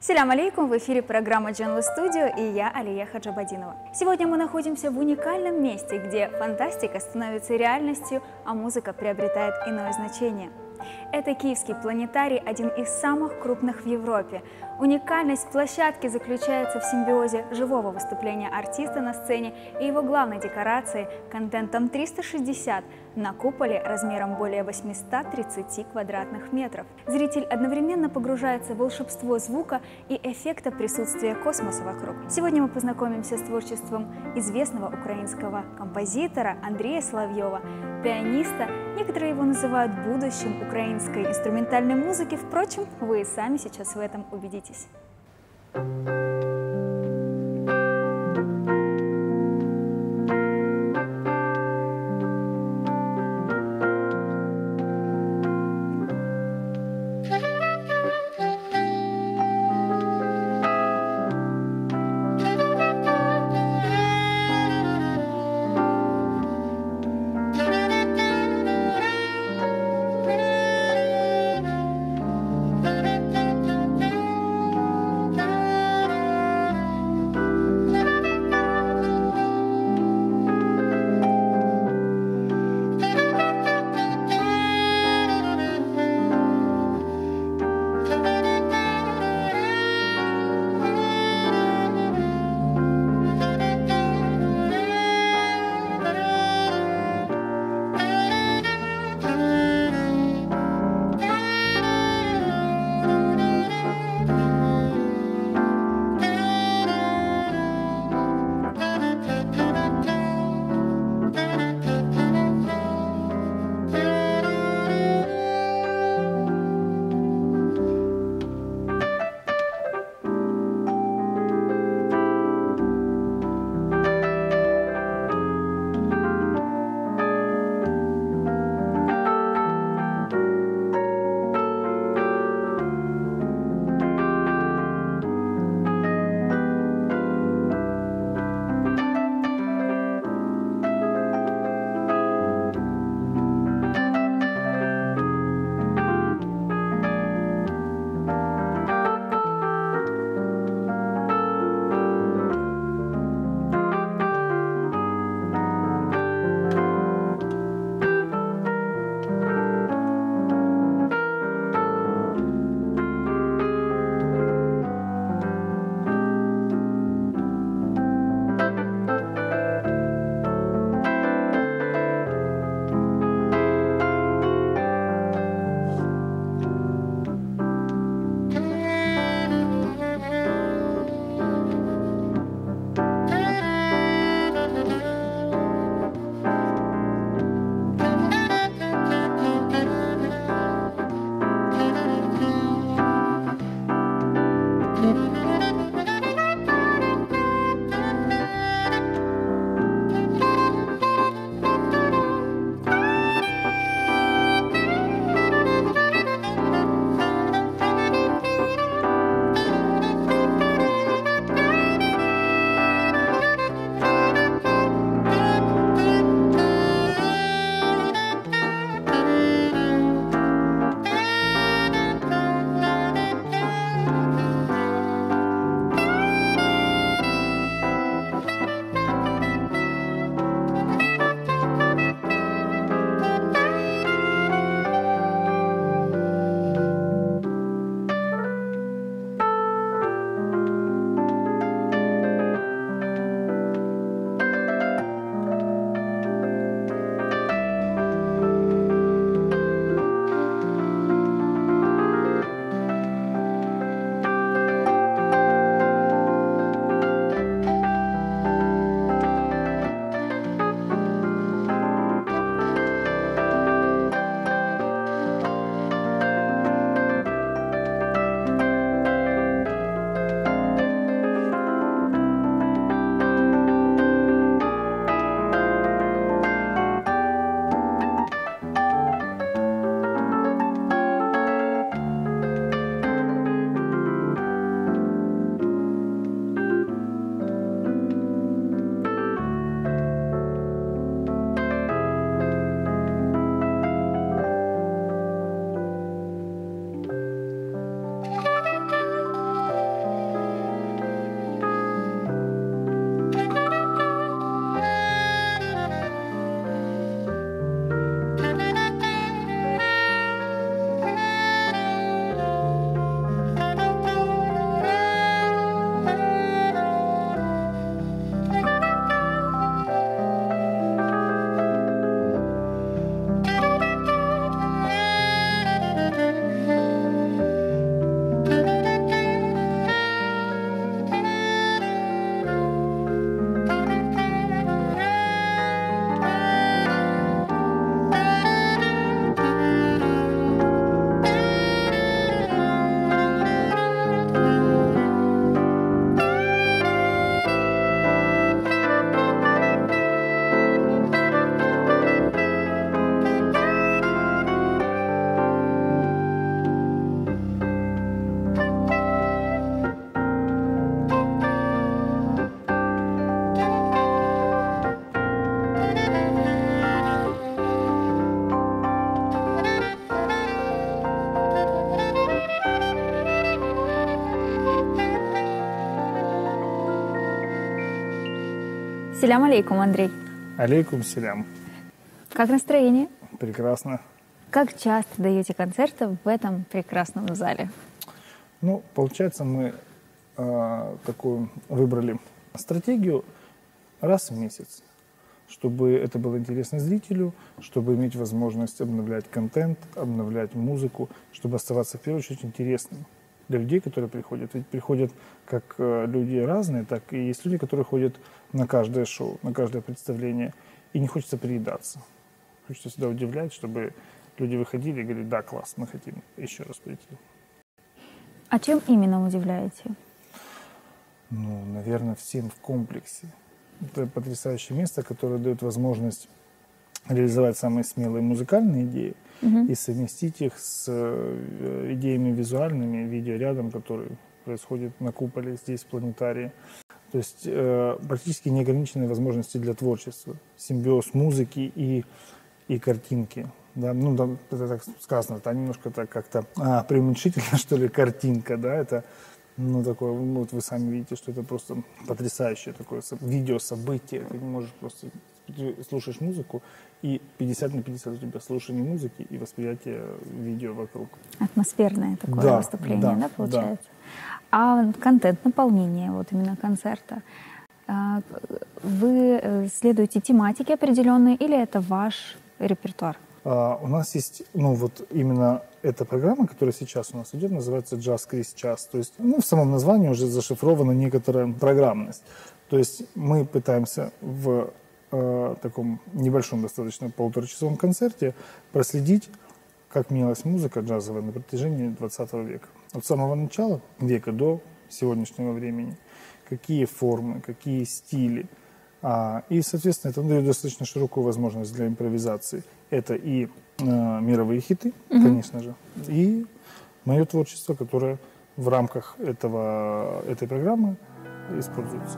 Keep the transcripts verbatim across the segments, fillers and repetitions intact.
Салям алейкум, в эфире программа Джанлы Студио и я, Алия Хаджабадинова. Сегодня мы находимся в уникальном месте, где фантастика становится реальностью, а музыка приобретает иное значение. Это Киевский планетарий, один из самых крупных в Европе. Уникальность площадки заключается в симбиозе живого выступления артиста на сцене и его главной декорации контентом триста шестьдесят на куполе размером более восьмисот тридцати квадратных метров. Зритель одновременно погружается в волшебство звука и эффекта присутствия космоса вокруг. Сегодня мы познакомимся с творчеством известного украинского композитора Андрея Соловьева, пианиста. Некоторые его называют будущим украинской инструментальной музыки. Впрочем, вы и сами сейчас в этом убедитесь. Селям алейкум, Андрей. Алейкум селям. Как настроение? Прекрасно. Как часто даете концерты в этом прекрасном зале? Ну, получается, мы э, такую выбрали стратегию раз в месяц, чтобы это было интересно зрителю, чтобы иметь возможность обновлять контент, обновлять музыку, чтобы оставаться в первую очередь интересным для людей, которые приходят. Ведь приходят как люди разные, так и есть люди, которые ходят на каждое шоу, на каждое представление, и не хочется приедаться. Хочется всегда удивлять, чтобы люди выходили и говорили: да, класс, мы хотим еще раз прийти. А чем именно удивляете? Ну, наверное, всем в комплексе. Это потрясающее место, которое дает возможность реализовать самые смелые музыкальные идеи угу. и совместить их с идеями визуальными, видеорядом, который происходит на куполе здесь, в планетарии. То есть э, практически неограниченные возможности для творчества, симбиоз музыки и, и картинки. Да? Ну, да, это так сказано, это немножко так как-то а, преуменьшительно, что ли, картинка, да, это Ну, такое, ну, вот вы сами видите, что это просто потрясающее такое видеособытие. Ты не можешь просто... Ты слушаешь музыку, и пятьдесят на пятьдесят у тебя слушание музыки и восприятие видео вокруг. Атмосферное такое да, выступление, да, да, получается? Да. А контент, наполнение вот именно концерта, вы следуете тематике определенной или это ваш репертуар? Uh, у нас есть, ну вот именно эта программа, которая сейчас у нас идет, называется «Джаз Крис Час». То есть, ну, в самом названии уже зашифрована некоторая программность. То есть мы пытаемся в э, таком небольшом достаточно полуторачасовом концерте проследить, как менялась музыка джазовая на протяжении двадцатого века. От самого начала века до сегодняшнего времени. Какие формы, какие стили. А, и, соответственно, это дает достаточно широкую возможность для импровизации. Это и э, мировые хиты, mm-hmm. конечно же, и мое творчество, которое в рамках этого, этой программы используется.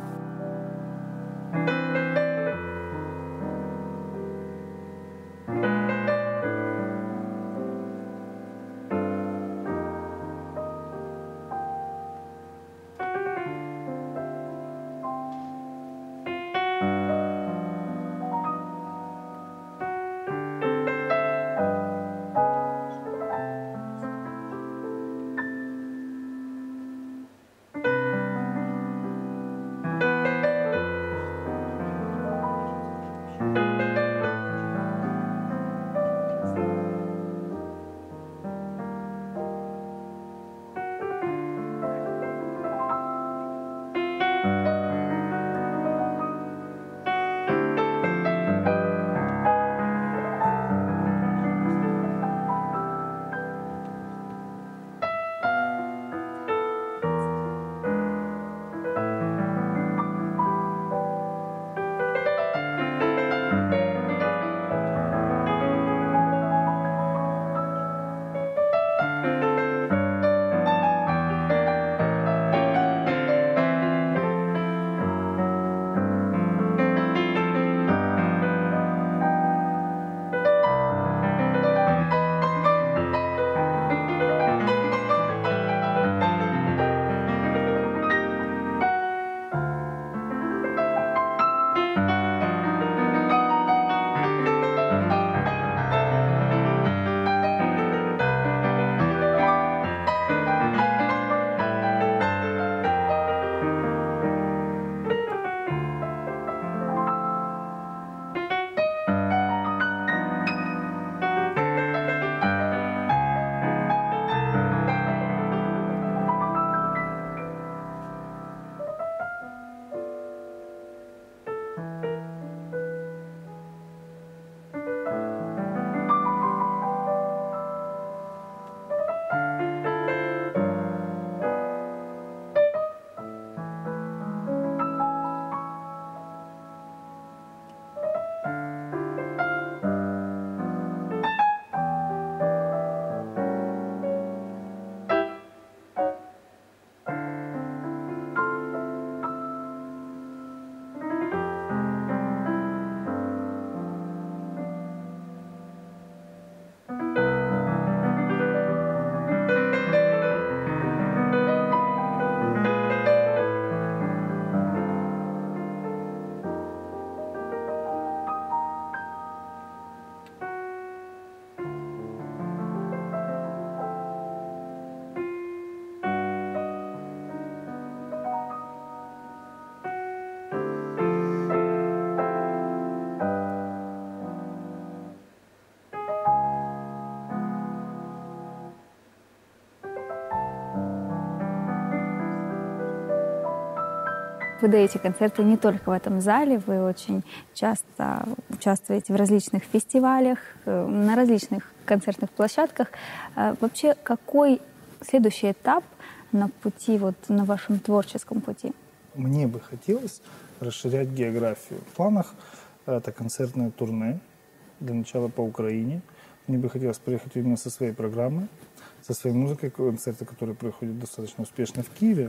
вы даете концерты не только в этом зале, вы очень часто участвуете в различных фестивалях, на различных концертных площадках. Вообще, какой следующий этап на пути, вот на вашем творческом пути? Мне бы хотелось расширять географию. В планах это концертное турне, для начала по Украине. Мне бы хотелось приехать именно со своей программой, со своей музыкой, концерты, которые проходят достаточно успешно в Киеве,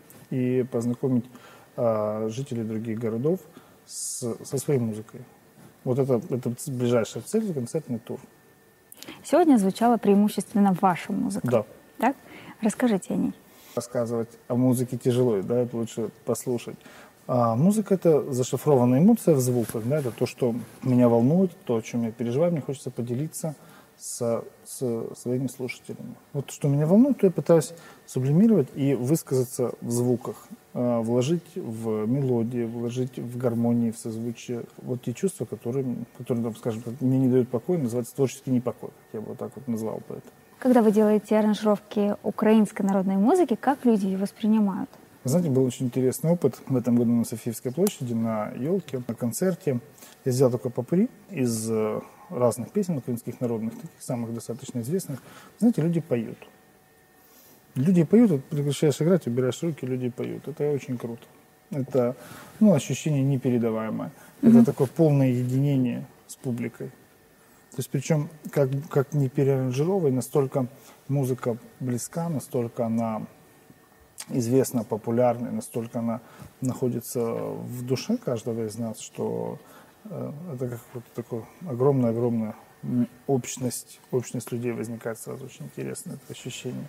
и познакомить а, жителей других городов с, со своей музыкой. Вот это, это ближайшая цель, концертный тур. Сегодня звучала преимущественно ваша музыка. Да. Так? Расскажите о ней. Рассказывать о музыке тяжело, да, это лучше послушать. А музыка — это зашифрованная эмоция в звуках, да, это то, что меня волнует, то, о чем я переживаю, мне хочется поделиться со, со своими слушателями. Вот что меня волнует, то я пытаюсь сублимировать и высказаться в звуках, э, вложить в мелодии, вложить в гармонии, в созвучие. Вот те чувства, которые, которые там, скажем, мне не дают покоя, называется творческий непокой, я бы вот так вот назвал бы это. Когда вы делаете аранжировки украинской народной музыки, как люди ее воспринимают? Вы знаете, был очень интересный опыт в этом году на Софиевской площади, на елке, на концерте. Я сделал такой попури из разных песен украинских народных, таких самых достаточно известных. Знаете, люди поют. Люди поют, вот прекращаешь играть, убираешь руки, люди поют. Это очень круто. Это, ну, ощущение непередаваемое. Mm-hmm. Это такое полное единение с публикой. То есть, причем, как, как не переаранжировай, настолько музыка близка, настолько она известна, популярна, настолько она находится в душе каждого из нас, что э, это как вот такая огромная-огромная общность, общность людей возникает сразу. Очень интересное это ощущение.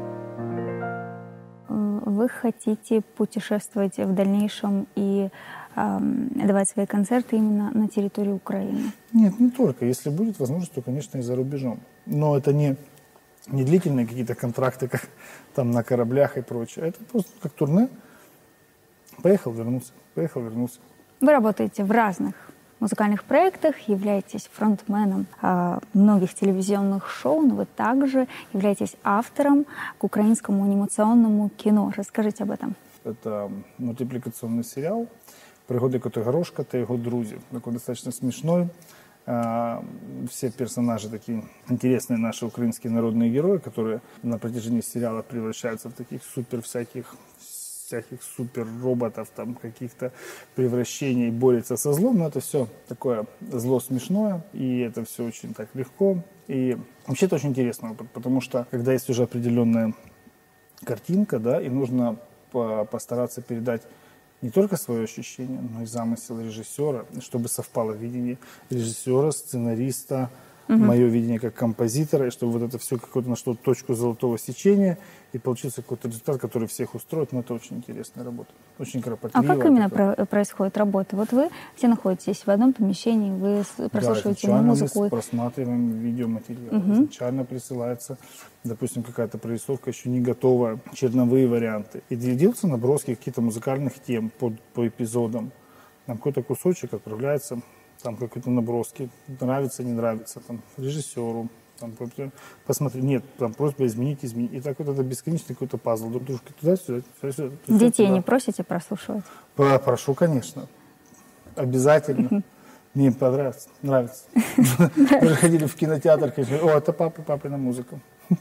Вы хотите путешествовать в дальнейшем и э, давать свои концерты именно на территории Украины? Нет, не только. Если будет возможность, то, конечно, и за рубежом. Но это не, не длительные какие-то контракты, как там на кораблях и прочее. Это просто как турне. Поехал, вернулся. Поехал, вернулся. Вы работаете в разных музыкальных проектах, являетесь фронтменом э, многих телевизионных шоу, но вы также являетесь автором к украинскому анимационному кино. Расскажите об этом. Это мультипликационный сериал «Пригоди Котигорошка та його друзі». Такой достаточно смешной. Все персонажи такие интересные, наши украинские народные герои, которые на протяжении сериала превращаются в таких супер всяких всяких супер роботов, там каких-то превращений, борются со злом, но это все такое зло смешное, и это все очень так легко. И вообще это очень интересно, потому что когда есть уже определенная картинка, да, и нужно постараться передать не только свое ощущение, но и замысел режиссера, чтобы совпало видение режиссера, сценариста, угу. мое видение как композитора, и чтобы вот это все какую-то нашло точку золотого сечения, и получился какой-то результат, который всех устроит. Но это очень интересная работа, очень кропотливая. А как именно такая. про- происходит работа? Вот вы все находитесь в одном помещении, вы прослушиваете да, музыку. Мы просматриваем видеоматериал. Угу. Изначально присылается, допустим, какая-то прорисовка еще не готовая, черновые варианты. И делаются наброски каких-то музыкальных тем по, по эпизодам. Там какой-то кусочек отправляется, там какие-то наброски, нравится, не нравится, там, режиссеру, там, посмотри, нет, там просьба изменить, изменить. И так вот это бесконечный какой-то пазл, друг дружки туда-сюда, туда-сюда. Детей туда. Не просите прослушивать? Прошу, конечно. Обязательно. Мне понравится, нравится. Мы же ходили в кинотеатр, конечно, о, это папа, папина музыка.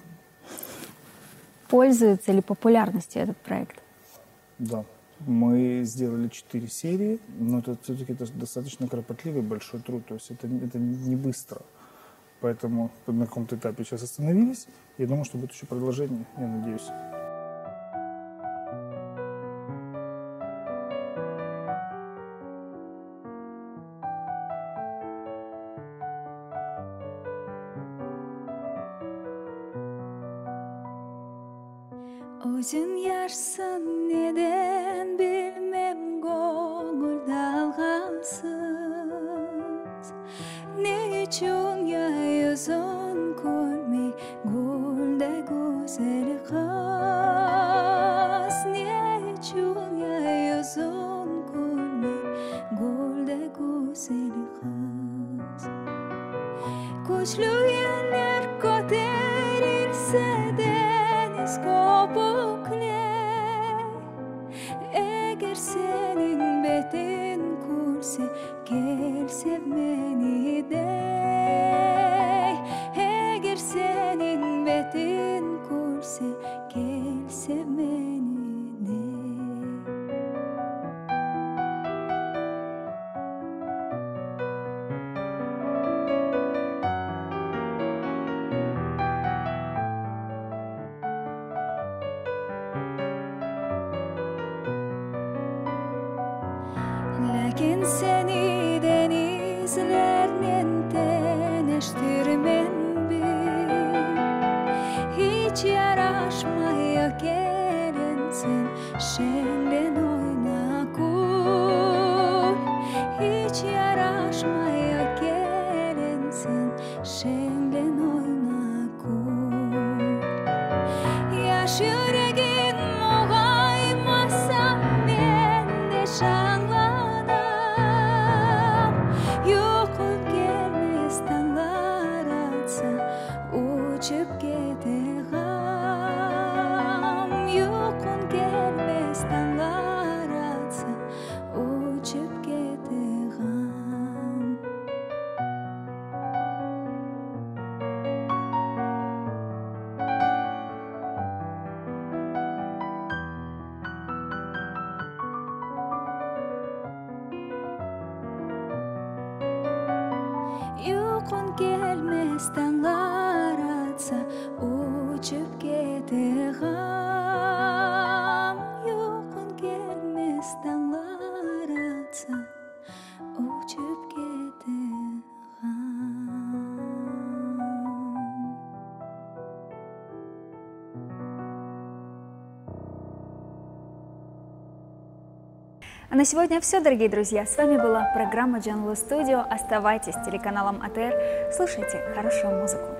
Пользуется ли популярностью этот проект? Да. Мы сделали четыре серии, но это все-таки достаточно кропотливый большой труд, то есть это, это не быстро. Поэтому на каком-то этапе сейчас остановились. Я думаю, что будет еще продолжение, я надеюсь. Özün yarsın neden bilmem gönül dalgansız. Ne için ya yüzün gülmey gülde güzel kız. Ne için ya yüzün gülmey gülde güzel kız. Güçlü yerler göterirse deniz kopukle. Eğer senin betin kurse gel sev beni de. Eğer senin betin kurse gel sev beni de. Lakin seni denizlerden teniştirmem bil. Hiç yaraşmaya gelensin, şenlen oyna kul. Hiç yaraşmaya gelensin, şenlen oyna kul. Yaş yüreğin muğaymasa ben de şanlanam. Yokul gelmez tanlar atsa uçup gidegam. Yokul gelmez tanlar atsa uçup gidegam. Yokun gelmez tanlar atsa uçup gidegam. Yokun gelmez tanlar atsa uçup gidegam. А на сегодня все, дорогие друзья. С вами была программа Джанлу Студио. Оставайтесь с телеканалом АТР. Слушайте хорошую музыку.